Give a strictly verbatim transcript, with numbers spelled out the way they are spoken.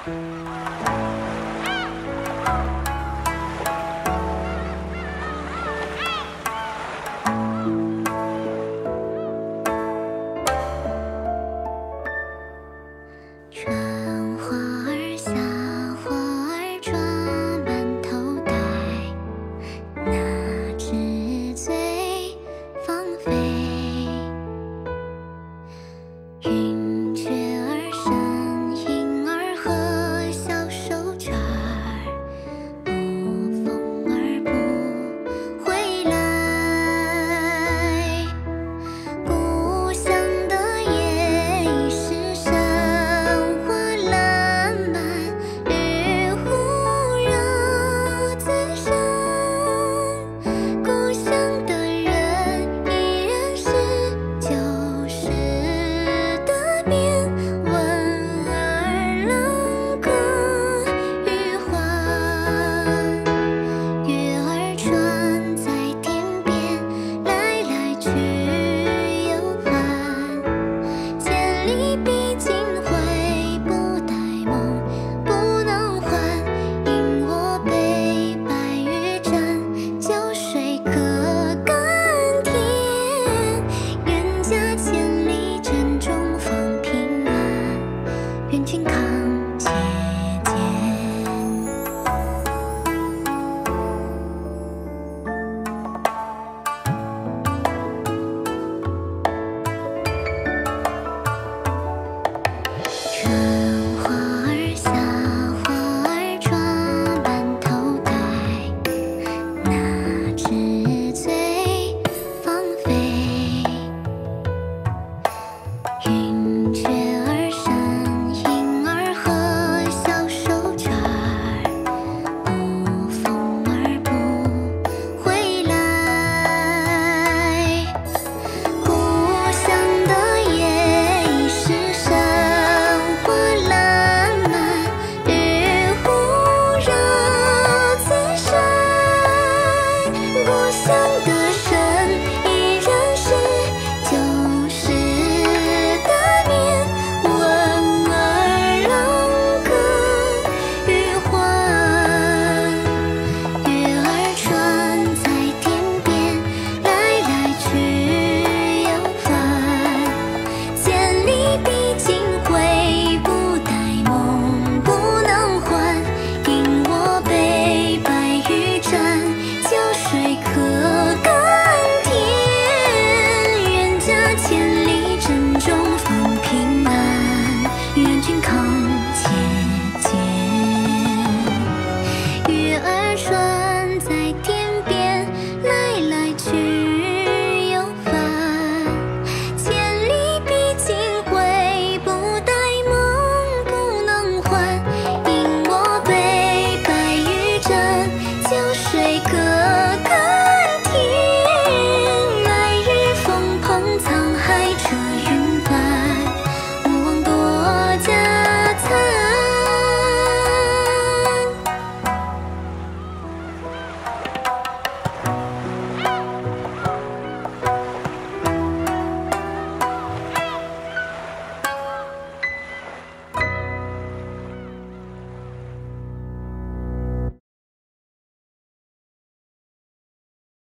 春花儿夏花儿转满头戴，那只嘴放飞。云雀儿身影儿和小手绢儿，不风儿不回来。故乡的夜已是山花烂漫，日忽热最深。故乡的人依然是旧时的面，闻儿郎歌与欢。月儿船在天边，来来去又返。千里毕竟回，不待梦不能还。因我悲白玉盏，酒水可甘甜。愿家千里珍重放平安，愿君康节俭。春花儿夏花儿转满头戴，那只嘴放飞。云雀儿身影儿和小手绢儿，不风儿不回来。故乡的夜已是山花烂漫，日忽热最深。故乡的人依然是旧时的面，闻儿郎歌与欢。月儿船在天边，来来去又返。千里毕竟回，不待梦不能还。因我悲白玉盏，酒水可甘甜。愿家千